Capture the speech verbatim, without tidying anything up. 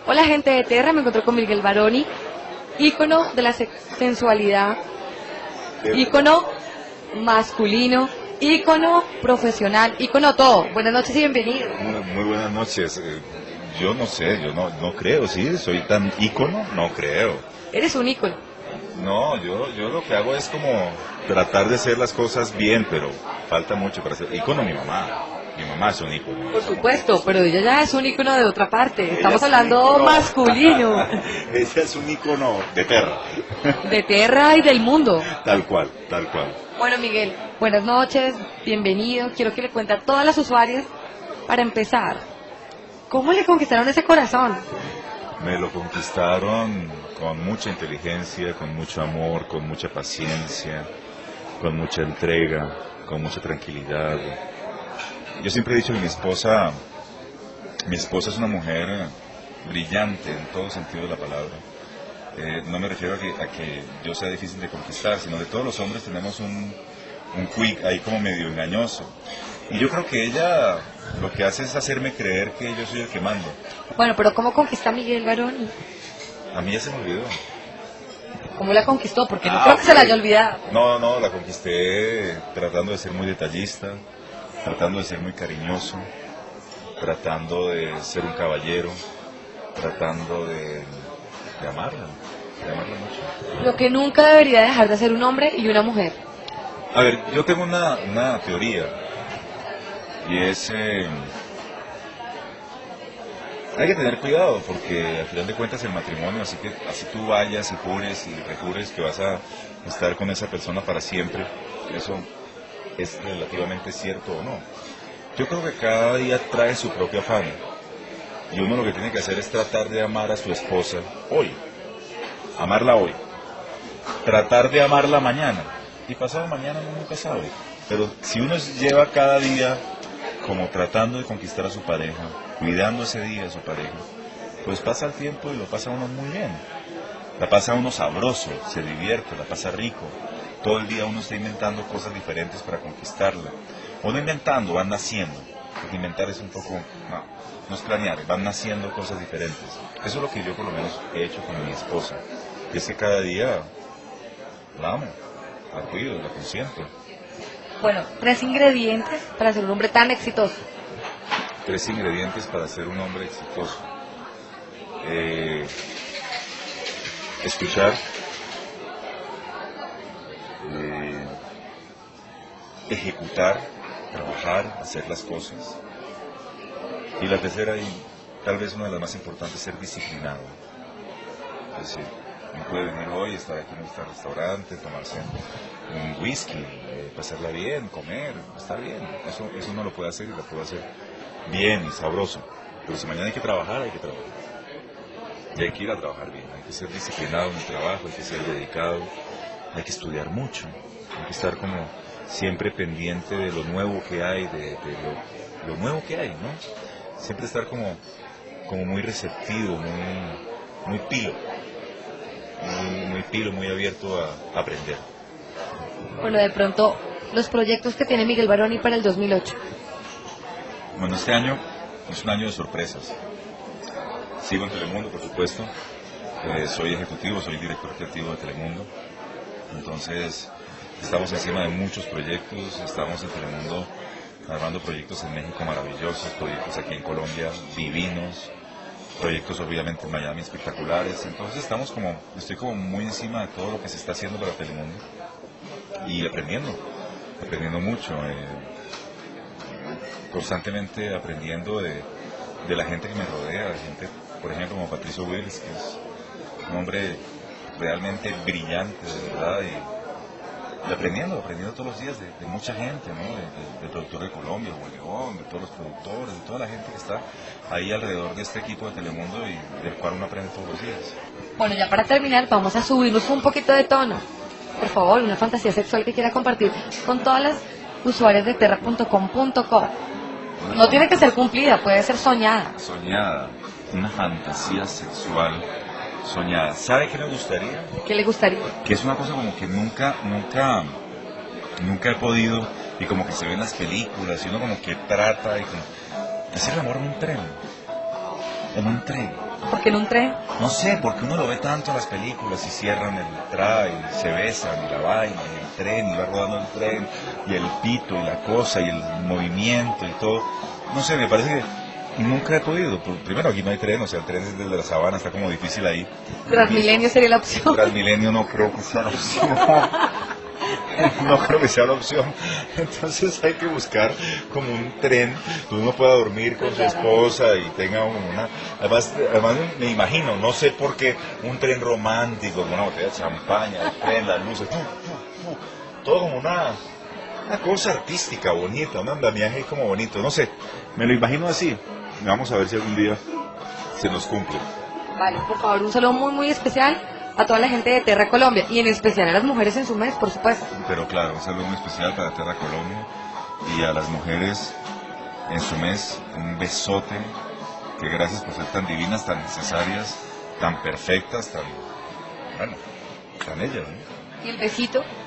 Hola gente de Terra, me encontré con Miguel Baroni, ícono de la se- sensualidad, ícono masculino, ícono profesional, ícono todo. Buenas noches y bienvenido. Muy, muy buenas noches. Eh, Yo no sé, yo no, no creo, sí, soy tan ícono, no creo. Eres un ícono. No, yo, yo lo que hago es como tratar de hacer las cosas bien, pero falta mucho para ser ícono. Mi mamá, mi mamá es un ícono. Por supuesto, pero ella ya es un ícono de otra parte. Estamos Ella es un hablando ícono. masculino, Ella es un ícono de Terra. de Terra y del mundo. Tal cual, tal cual. Bueno, Miguel, buenas noches, bienvenido. Quiero que le cuente a todas las usuarias, para empezar, ¿cómo le conquistaron ese corazón? Me lo conquistaron con mucha inteligencia, con mucho amor, con mucha paciencia, con mucha entrega, con mucha tranquilidad. Yo siempre he dicho que mi esposa, mi esposa es una mujer brillante en todo sentido de la palabra. Eh, no me refiero a que, a que yo sea difícil de conquistar, sino que todos los hombres tenemos un, un quick ahí como medio engañoso. Y yo creo que ella lo que hace es hacerme creer que yo soy el que mando. Bueno, pero ¿cómo conquista a Miguel Baroni? A mí ya se me olvidó. ¿Cómo la conquistó? Porque no Ah, creo que se la ok. haya olvidado. No, no, la conquisté tratando de ser muy detallista, tratando de ser muy cariñoso, tratando de ser un caballero, tratando de, de amarla, de amarla mucho. Lo que nunca debería dejar de hacer un hombre y una mujer. A ver, yo tengo una, una teoría, y es... eh, hay que tener cuidado, porque al final de cuentas el matrimonio, así que así tú vayas y jures y rejures que vas a estar con esa persona para siempre, eso es relativamente cierto o no. Yo creo que cada día trae su propio afán, y uno lo que tiene que hacer es tratar de amar a su esposa hoy, amarla hoy, tratar de amarla mañana, y pasado mañana uno nunca sabe, pero si uno lleva cada día como tratando de conquistar a su pareja, cuidando ese día a su pareja, pues pasa el tiempo y lo pasa uno muy bien, la pasa uno sabroso, se divierte, la pasa rico, todo el día uno está inventando cosas diferentes para conquistarla, o no inventando, van naciendo, porque inventar es un poco, no, no es planear, van naciendo cosas diferentes. Eso es lo que yo por lo menos he hecho con mi esposa, y es que cada día la amo, la cuido, la consiento. Bueno, tres ingredientes para ser un hombre tan exitoso. Tres ingredientes para ser un hombre exitoso. Eh, escuchar, eh, ejecutar, trabajar, hacer las cosas. Y la tercera, y tal vez una de las más importantes, ser disciplinado. Es decir, no puede venir hoy, estar aquí en este restaurante, tomarse un whisky, eh, pasarla bien, comer, está bien. Eso, eso uno lo puede hacer y lo puede hacer bien y sabroso. Pero si mañana hay que trabajar, hay que trabajar. Y hay que ir a trabajar bien, hay que ser disciplinado en el trabajo, hay que ser dedicado, hay que estudiar mucho, hay que estar como siempre pendiente de lo nuevo que hay, de, de lo, lo nuevo que hay, ¿no? Siempre estar como, como muy receptivo, muy, muy pilo, muy, muy pilo, muy abierto a, a aprender. Bueno, de pronto, los proyectos que tiene Miguel Baroni para el dos mil ocho. Bueno, este año es un año de sorpresas. Sigo en Telemundo, por supuesto. Eh, soy ejecutivo, soy director creativo de Telemundo. Entonces, estamos encima de muchos proyectos. Estamos en Telemundo armando proyectos en México maravillosos, proyectos aquí en Colombia divinos, proyectos obviamente en Miami espectaculares. Entonces, estamos como, estoy como muy encima de todo lo que se está haciendo para Telemundo y aprendiendo, aprendiendo mucho. Eh, constantemente aprendiendo de, de la gente que me rodea, de gente, por ejemplo, como Patricio Wills, que es un hombre realmente brillante, de verdad, y, y aprendiendo, aprendiendo todos los días de, de mucha gente, ¿no? De, de, del productor de Colombia, Juan León, de todos los productores, de toda la gente que está ahí alrededor de este equipo de Telemundo y del cual uno aprende todos los días. Bueno, ya para terminar, vamos a subirnos un poquito de tono. Por favor, una fantasía sexual que quiera compartir con todas las usuarias de terra punto com punto co. No tiene que ser cumplida, puede ser soñada. Soñada, una fantasía sexual soñada. ¿Sabe qué me gustaría? ¿Qué le gustaría? Que es una cosa como que nunca, nunca, nunca he podido, y como que se ve en las películas, y uno como que trata, y como, hacer el amor en un tren. En un tren. ¿Por qué en un tren? No sé, porque uno lo ve tanto en las películas y cierran el traje y se besan y la vaina y el tren y va rodando el tren y el pito y la cosa y el movimiento y todo. No sé, me parece que nunca he podido. Primero, aquí no hay tren, o sea, el tren es desde la sabana, está como difícil ahí. Transmilenio sería la opción. Transmilenio no creo que sea la opción. No creo que sea la opción. Entonces hay que buscar como un tren donde uno pueda dormir con su esposa y tenga una... Además, además me imagino, no sé por qué, un tren romántico, con una botella de champaña, el tren, las luces, fu, fu, fu, todo como una, una cosa artística, bonita, un andamiaje como bonito, no sé, me lo imagino así. Vamos a ver si algún día se nos cumple. Vale, por favor, un saludo muy, muy especial a toda la gente de Terra Colombia y en especial a las mujeres en su mes, por supuesto. Pero claro, un saludo muy especial para Terra Colombia y a las mujeres en su mes, un besote, que gracias por ser tan divinas, tan necesarias, tan perfectas, tan, bueno, tan ellas, ¿no? Y el besito